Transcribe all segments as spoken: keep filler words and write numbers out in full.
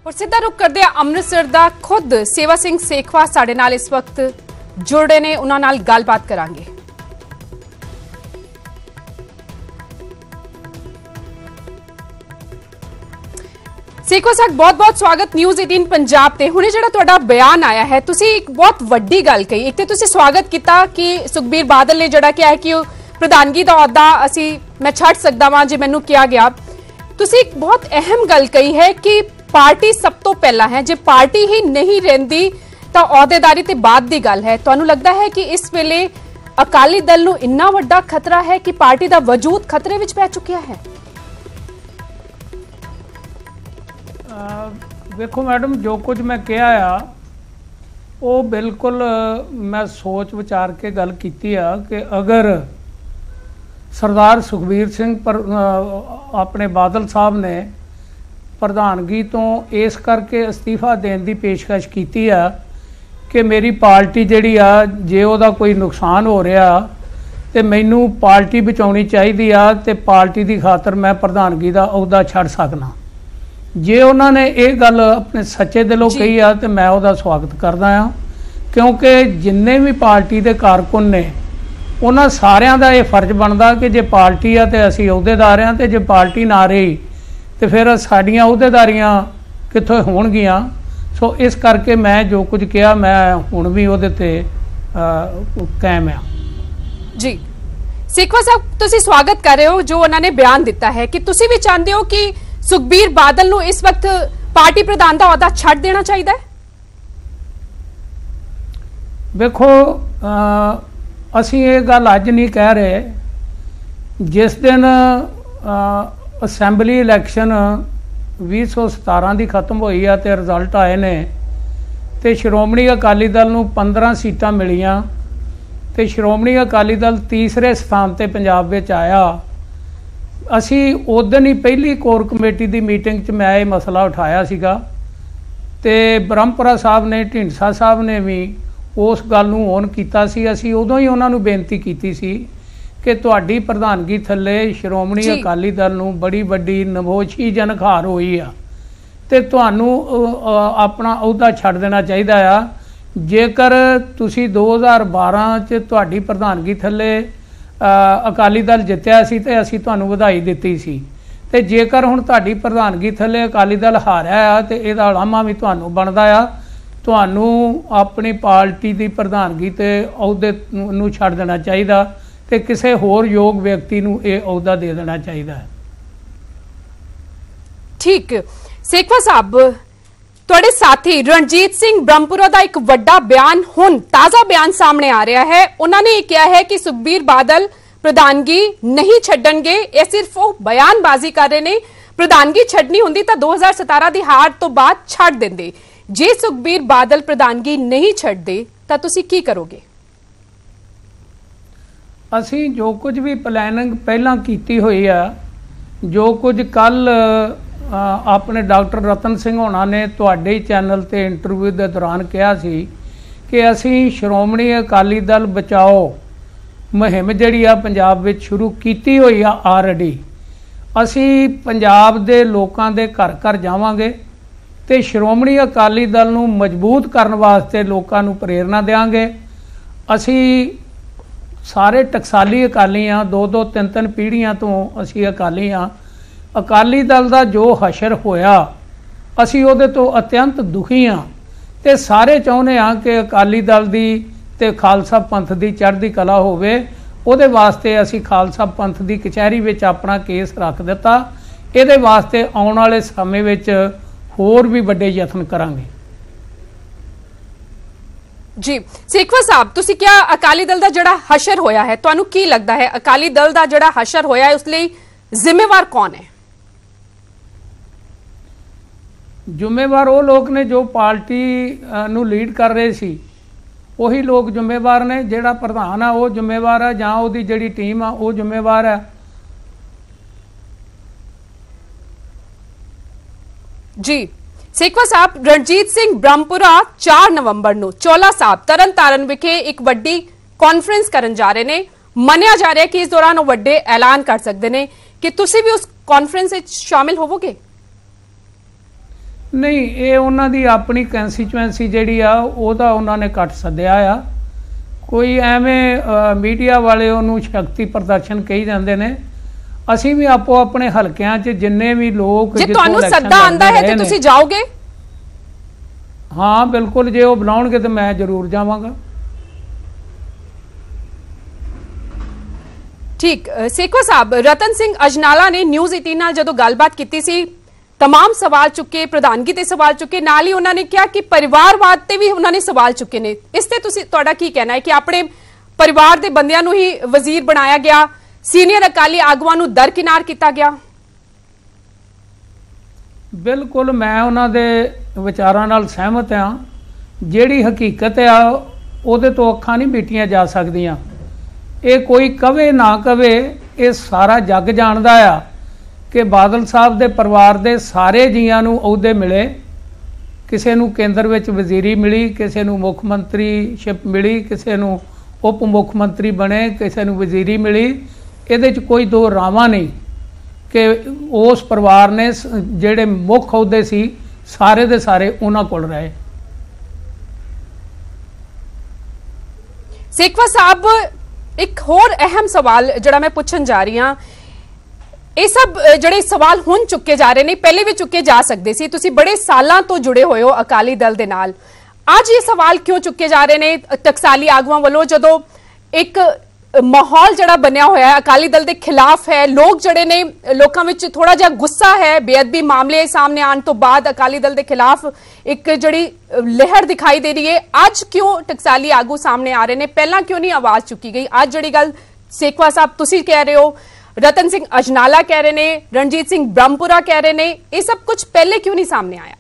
और सीधा रुख करते अमृतसर का खुद सेवा सिंह सेखवा साडे नाल इस वक्त जुड़ रहे ने, उन्हां नाल गलबात करांगे। सेखवा साहब बहुत बहुत स्वागत न्यूज़ अठारह पंजाब ते। हुणे जिहड़ा तुहाडा बयान आया है, तुसी एक बहुत वड्डी गल कही। एक ते तुसी स्वागत किया कि सुखबीर बादल ने जिहड़ा कहा कि प्रधानगी दा अहुदा असी मैं छड्ड सकदा वां जे मैनूं किया गया। तुसी एक बहुत अहम गल कही है कि पार्टी सब तो पहला है, जे पार्टी ही नहीं रहिंदी तां अहुदेदारी ते बाद दी गल है। तुहानूं लगदा है कि इस वेले अकाली दल नूं इन्ना वड्डा खतरा है कि पार्टी दा वजूद खतरे विच पै चुकिया है? देखो मैडम, जो कुछ मैं कहा आ वो बिल्कुल मैं सोच विचार के गल कीती आ कि अगर सरदार सुखबीर सिंह पर अपने बादल साहब ने प्रधानगी तो इस करके अस्तीफा देने की पेशकश की आ कि मेरी पार्टी जिहड़ी आ जे उहदा कोई नुकसान हो रहा तो मैनू पार्टी बचाउणी चाहिदी आ ते पार्टी की खातर मैं प्रधानगी का अहुदा छड्ड सकना। जे उन्होंने ये गल अपने सच्चे दिलों कही आ तो मैं उहदा स्वागत करदा हाँ, क्योंकि जिन्ने भी पार्टी के कारकुन ने उन्हां सारियां दा ये फर्ज बनदा कि जे पार्टी आ तो असीं अहुदेदार हाँ, तो जे पार्टी ना रही तो फिर साडियां अहुदेदारियां कित्थों होणगियां। सो इस करके मैं जो कुछ कहा मैं हुण भी उहदे ते कायम आ। जी सेखवा साहब, तुसीं स्वागत कर रहे हो जो उन्होंने बयान दिता है कि तुसीं भी चाहते हो कि सुखबीर बादल नूं इस वक्त पार्टी प्रधान का अहुदा छड्ड देना चाहिए? देखो असी ये गल अज नहीं कह रहे। जिस दिन असैंबली इलैक्शन भी सौ सतारा की खत्म हुई है तो रिजल्ट आए ने तो श्रोमणी अकाली दल नूं पंद्रह सीटां मिलियां तो श्रोमणी अकाली दल तीसरे स्थान ते पंजाब विच आया। असी उस दिन ही पहली कोर कमेटी की मीटिंग च मैं ये मसला उठाया सीगा ते ब्रह्मपुरा साहब ने, ढिंडसा साहब ने भी उस गल नूं ओन कीता सी। असी उदों ही उन्हां नूं बेनती कीती सी कि तुहाडी प्रधानगी थल्ले श्रोमणी अकाली दल नूं बड़ी वड्डी नमोशी जनखार होई आ ते तुहानूं अपना अहुदा छड्ड देना चाहिदा आ। जेकर तुसी दो हज़ार बारह च तुहाडी प्रधानगी थल्ले अकाली दल जित्तिया सी ते असी तुहानूं वधाई दित्ती सी ते जेकर हुण तुहाडी प्रधानगी थल्ले अकाली दल हारिया आ ते इहदा लामा भी तुहानूं बनदा आ। तुहानूं अपनी पार्टी की प्रधानगी ते अहुदे नूं छड्ड देना चाहिदा ते किसी होर योग व्यक्ति नूं इह अहुदा दे देना चाहिदा। ठीक सेखवा साहब, तुहाडे साथी रणजीत सिंह ब्रह्मपुरा का एक वड्डा बयान हुण ताज़ा बयान सामने आ रहा है। उन्होंने ये कहा है कि सुखबीर बादल प्रधानगी नहीं छड्डणगे। ये सिर्फ वो बयानबाजी कर रहे ने। प्रधानगी छड्डनी हुंदी तां दो हज़ार सतारा की हार तो बाद छड्ड देंदे। जे सुखबीर बादल प्रधानगी नहीं छड्डदे तां तुसीं की करोगे? असी जो कुछ भी प्लैनिंग पहलां कीती हुई आ, जो कुछ कल अपने डॉक्टर रतन सिंह होना ने तुहाडे चैनल ते इंटरव्यू के दौरान कहा सी कि असी श्रोमणी अकाली दल बचाओ मुहिम जिहड़ी आ पंजाब विच शुरू कीती हुई आ ऑलरेडी। असी पंजाब दे लोकां दे घर घर जावांगे ते श्रोमणी अकाली दल नूं मजबूत करन वास्ते लोकां नूं प्रेरणा देंगे। असी सारे टकसाली अकाली हाँ, दो दो तीन तीन पीढ़ियां तो असी अकाली हाँ। अकाली दल का जो हशर होया असी उहदे तो अत्यंत दुखी हाँ ते सारे चाहुंदे हाँ कि अकाली दल दी ते खालसा पंथ दी चढ़दी कला होवे। उहदे वास्ते असी खालसा पंथ दी कचहरी विच अपना केस रख दिता। इहदे वास्ते आउण वाले समय विच होर भी वड्डे यत्न करांगे। जी सेखवा साहब, तुसी क्या अकाली दल का जिहड़ा हशर होया है, तुहानूं की लगदा है अकाली दल का जिहड़ा हशर होया है उस लई जिम्मेवार कौन है? जिम्मेवार वो लोग ने जो पार्टी नू लीड कर रहे सी, वही लोग जिम्मेवार ने। जिहड़ा प्रधान आ वो जिम्मेवार है जां उहदी जिहड़ी टीम आ वो जिम्मेवार है। जी सेखवा साहब, रणजीत सिंह ब्रह्मपुरा चार नवंबर नूं चोला साहब तरन तारण विखे एक वड्डी कॉन्फ्रेंस करन जा रहे ने। मन्निया जा रहा है कि इस दौरान वो वड्डे ऐलान कर सकते हैं कि तुसी भी उस कॉन्फ्रेंस में शामिल होवोगे? नहीं, ये उन्होंने अपनी कंस्टिचुएंसी जी आ ਉਹਦਾ ਉਹਨਾਂ ਨੇ ਕੱਟ ਸੱਦਿਆ ਆ। ਕੋਈ ਐਵੇਂ ਮੀਡੀਆ ਵਾਲੇ ਉਹਨੂੰ ਸ਼ਕਤੀ ਪ੍ਰਦਰਸ਼ਨ ਕਹੀ ਜਾਂਦੇ ਨੇ। ਅਸੀਂ ਵੀ ਆਪੋ ਆਪਣੇ ਹਲਕਿਆਂ 'ਚ ਜਿੰਨੇ ਵੀ ਲੋਕ ਜੇ ਤੁਹਾਨੂੰ ਸੱਦਾ ਆਂਦਾ ਹੈ ਤੇ ਤੁਸੀਂ ਜਾਓਗੇ? ਹਾਂ ਬਿਲਕੁਲ, ਜੇ ਉਹ ਬੁਲਾਉਣਗੇ ਤਾਂ ਮੈਂ ਜ਼ਰੂਰ ਜਾਵਾਂਗਾ। ਠੀਕ, ਸੇਖਵਾ ਸਾਹਿਬ, ਰਤਨ ਸਿੰਘ ਅਜਨਾਲਾ ਨੇ ਨਿਊਜ਼ ਅਠਾਰਾਂ ਨਾਲ ਜਦੋਂ ਗੱਲਬਾਤ ਕੀਤੀ ਸੀ तमाम सवाल चुके, प्रधानगी ते सवाल चुके, नाल ही उन्होंने कहा कि परिवारवाद ते भी उन्होंने सवाल चुके ने। इस ते तुसी तुहाडा की कहना है कि अपने परिवार दे बंदियां नूं ही वजीर बनाया गया, सीनियर अकाली आगुआं नूं दरकिनार किया गया? बिल्कुल, मैं उन्हां दे विचारां नाल सहमत हाँ। जिहड़ी हकीकत आ उहदे तो अखां नहीं मीटियां जा सकदियां। ये कोई कवे ना कवे, ये सारा जग जाणदा आ कि बादल साहब दे परिवार दे सारे जियां नूं अहुदे मिले। किसी नूं केंद्र विच वजीरी मिली, किसी नूं मुख मंत्रीशिप मिली, किसी नूं उप मुख मंत्री बने, किसी नूं वजीरी मिली। इहदे च कोई दो रावां नहीं कि उस परिवार ने जिहड़े मुख अहुदे सी सारे दे सारे उन्हां कोल रहे। सेखवा साहब, एक होर अहम सवाल जिहड़ा मैं पुछण जा रही हां, ਇਹ ਸਭ ਜਿਹੜੇ ਸਵਾਲ ਹੁਣ ਚੁੱਕੇ ਜਾ ਰਹੇ ਨੇ ਪਹਿਲੇ ਵੀ ਚੁੱਕੇ ਜਾ ਸਕਦੇ ਸੀ। ਤੁਸੀਂ ਬੜੇ ਸਾਲਾਂ ਤੋਂ ਜੁੜੇ ਹੋਏ ਹੋ ਅਕਾਲੀ ਦਲ ਦੇ ਨਾਲ, ਅੱਜ ਇਹ ਸਵਾਲ ਕਿਉਂ ਚੁੱਕੇ ਜਾ ਰਹੇ ਨੇ ਟਕਸਾਲੀ ਆਗੂਆਂ ਵੱਲੋਂ, ਜਦੋਂ ਇੱਕ ਮਾਹੌਲ ਜਿਹੜਾ ਬਣਿਆ ਹੋਇਆ ਹੈ ਅਕਾਲੀ ਦਲ ਦੇ ਖਿਲਾਫ ਹੈ? ਲੋਕ ਜਿਹੜੇ ਨੇ, ਲੋਕਾਂ ਵਿੱਚ ਥੋੜਾ ਜਿਹਾ ਗੁੱਸਾ ਹੈ ਬੇਅਦਬੀ ਮਾਮਲੇ ਸਾਹਮਣੇ ਆਉਣ ਤੋਂ ਬਾਅਦ ਅਕਾਲੀ ਦਲ ਦੇ ਖਿਲਾਫ ਇੱਕ ਜਿਹੜੀ ਲਹਿਰ ਦਿਖਾਈ ਦੇ ਰਹੀ ਹੈ। ਅੱਜ ਕਿਉਂ ਟਕਸਾਲੀ ਆਗੂ ਸਾਹਮਣੇ ਆ ਰਹੇ ਨੇ? ਪਹਿਲਾਂ ਕਿਉਂ ਨਹੀਂ ਆਵਾਜ਼ ਚੁੱਕੀ ਗਈ? ਅੱਜ ਜਿਹੜੀ ਗੱਲ ਸੇਖਵਾ ਸਾਹਿਬ ਤੁਸੀਂ ਕਹਿ ਰਹੇ ਹੋ, रतन सिंह अजनाला कह रहे ने, रणजीत सिंह ब्रह्मपुरा कह रहे ने, ये सब कुछ पहले क्यों नहीं सामने आया?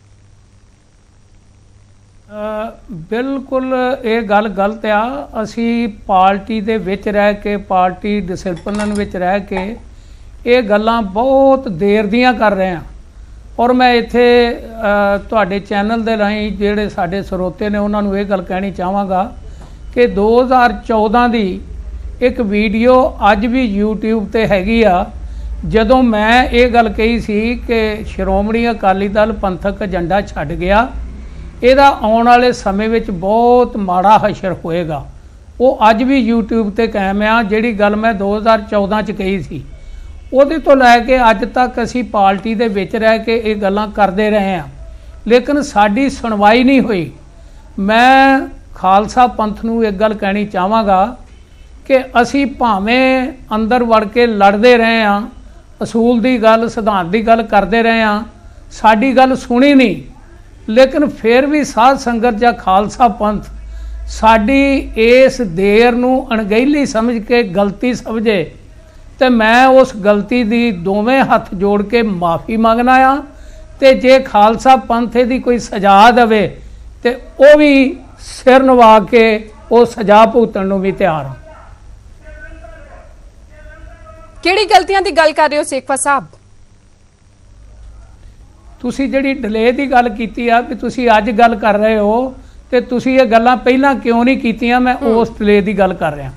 आ, बिल्कुल ये गल गलत आ। असी पार्टी दे विच रह के, पार्टी डिसिपलिन विच रह के ये गल्लां बहुत देर दियां कर रहे हैं। और मैं इत्थे तुहाडे चैनल दे राहीं जिहड़े साडे ਸਰੋਤੇ ने उन्हां नूं ये गल कहनी चाहांगा कि दो हज़ार चौदह दी एक वीडियो अज भी यूट्यूब ते हैगी आ, जदों मैं ये गल कही सी कि श्रोमणी अकाली दल पंथक एजेंडा छड्ड गया, इहदा आउण वाले समय विच बहुत माड़ा हशर होएगा। वो अज भी यूट्यूब ते कायम आ। जिहड़ी गल मैं दो हज़ार चौदह च कही सी उहदे तो लैके अज तक असी पार्टी दे विच रह के ये गल्लां करदे रहे हैं, लेकिन साडी सुणवाई नहीं हुई। मैं खालसा पंथ नूं एक गल कहनी चाहांगा कि असी भावें अंदर वड़ के लड़ते रहे हाँ, असूल की गल, सिद्धांत की गल करते रहे हाँ, साड़ी गल सुनी नहीं, लेकिन फिर भी साध संगत या खालसा पंथ साड़ी इस देर नूं अणगहली समझ के गलती समझे, तो मैं उस गलती की दोवें हथ जोड़ के माफ़ी मंगना आ। तो जे खालसा पंथ दी कोई सजा देवे तो वह भी सिर नवा के वो सजा भुगतण नूं भी तैयार हाँ। किहड़ी गलतियां दी गल कर रहे हो सेखवा साहब? तुसी जिहड़ी डिले दी गल कीती आ कि तुसी अज गल कर रहे हो ते तुसी ये गल्लां पहलां क्यों नहीं कीतियां? मैं उस डिले दी गल कर रहा।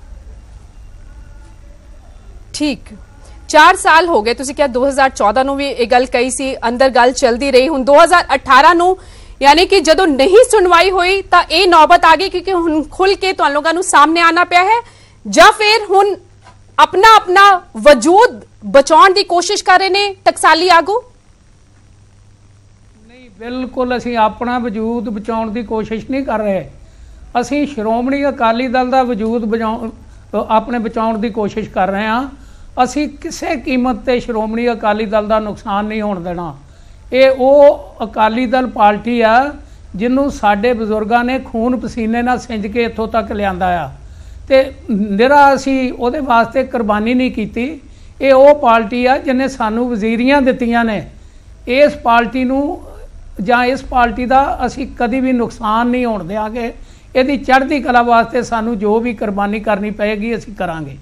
ठीक, चार साल हो गए, तुसी क्या दो हज़ार चौदह नूं भी ये गल कही सी, अंदर गल चलदी रही। हुण दो हज़ार अठारह नूं यानी कि जदों नहीं सुनवाई हुई तां ये नौबत आ गई क्योंकि हुण खुल के तुहां लोकां नूं सामने आना पिया है, जां फिर हुण अपना अपना वजूद बचाने की कोशिश कर रहे ने टकसाली आगू? नहीं, बिल्कुल असी अपना वजूद बचाने की कोशिश नहीं कर रहे। असी श्रोमणी अकाली दल का वजूद बचा अपने बचाने की कोशिश कर रहे हैं। असी किसी कीमत ते श्रोमणी अकाली दल का नुकसान नहीं होने देना। ये वो अकाली दल पार्टी आ जिन्हों साडे बजुर्गों ने खून पसीने नाल सिंज के इत्थों तक लिआंदा आ, ते निरा असी उहदे वास्ते कुर्बानी नहीं कीती। ये वो पार्टी आ जिन्हें सानू वजीरियां दित्तियां ने। इस पार्टी नूं जां इस पार्टी का असी कदी भी नुकसान नहीं होण देंगे। इहदी चढ़दी कला वास्ते सानू जो भी कुर्बानी करनी पएगी असी करांगे।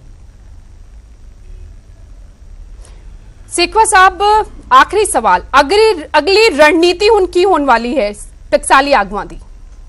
सेखवा साहब, आखिरी सवाल, अगली अगली रणनीति हुण की होने वाली है टकसाली आगुआं दी?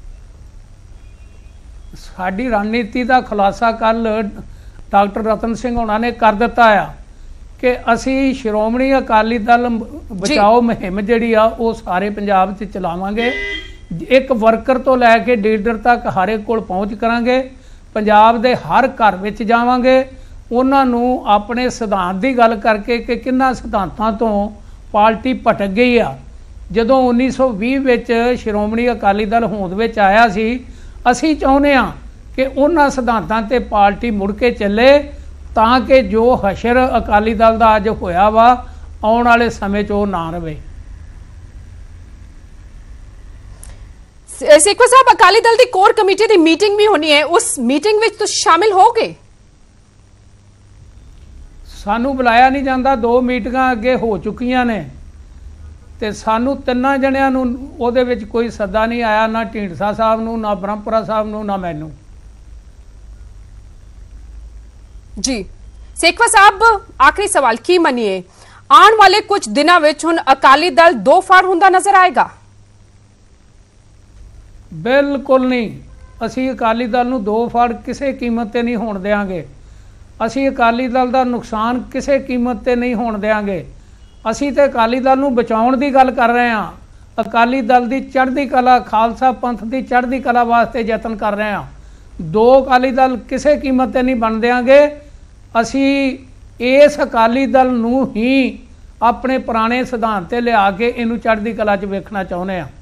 साडी रणनीति का खुलासा कल डॉक्टर रतन सिंह होना ने कर दिता आ कि असी श्रोमणी अकाली दल बचाओ मुहिम जिहड़ी आ वो सारे पंजाब 'च चलावांगे। एक वर्कर तो लैके लीडर तक हर एक कोल पहुँच करांगे। पंजाब दे हर घर विच जावांगे, उन्हां नूं अपने सिद्धांत की गल करके कि किन्ना सिद्धांतां तो पार्टी भटक गई आ। जदों उन्नीस सौ भी विच श्रोमणी अकाली दल होंद विच आया सी, असी चाहुंदे आ कि उन्हां सिद्धांतां ते पार्टी मुड़ के चले, तां कि जो हशर अकाली दल दा अज होया वा आउण वाले समय 'ਚ ਉਹ ना रहे। सेखवा साहब, अकाली दल की कोर कमेटी की मीटिंग भी होनी है, उस मीटिंग में तुम शामिल होगे? सानू बुलाया नहीं जाता, दो मीटिंगां अगे हो चुकियां ने ते सानू तिन्नां जणियां नूं उहदे विच कोई सद्दा नहीं आया, ना ढींडसा साहब नूं, ना ब्रह्मपुरा साहब नूं, ना मैनूं। जी सेखवा साहब, आखिरी सवाल की मनीए आने वाले कुछ दिनों विच हुण अकाली दल दो फाड़ हुंदा नजर आएगा? बिल्कुल नहीं। असी अकाली दल नूं दो फाड़ किसी कीमत ते नहीं होण देंगे। असी अकाली दल का नुकसान किसी कीमत ते नहीं होण देंगे। असी तो अकाली दल नूं बचाउण दी गल कर रहे हैं। अकाली दल की चढ़ती कला, खालसा पंथ की चढ़ती कला वास्ते यतन कर रहे हैं। दो अकाली दल किसी कीमत ते नहीं बन देंगे। असी इस अकाली दल नूं ही अपने पुराने सिद्धांत ते लिया के इनू चढ़ती कला च वेखना चाहुंदे हां।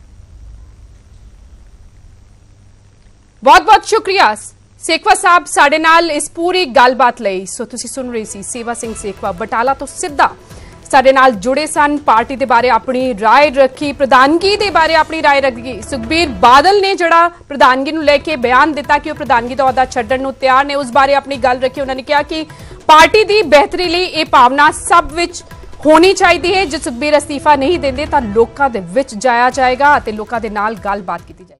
बहुत बहुत शुक्रिया सेखवा साहब साडे नाल इस पूरी गलबात लई। सो तुसी सुन रही सी सेवा सिंह सेखवा बटाला तो सीधा साडे नाल जुड़े सन, पार्टी दे बारे अपनी राय रखी, प्रधानगी दे बारे अपनी राय रखी। सुखबीर बादल ने जड़ा प्रधानगी नूं लेके बयान दिता कि वह प्रधानगी दा अहुदा छड्डण नूं तैयार ने, उस बारे अपनी गल रखी। उन्होंने कहा कि पार्टी दी बेहतरी लई यह भावना सब विच होनी चाहिए है। जे सुखबीर अस्तीफा नहीं देंदे तां लोकां दे विच जाया जाएगा ते लोकां दे नाल गलबात कीती जाएगी।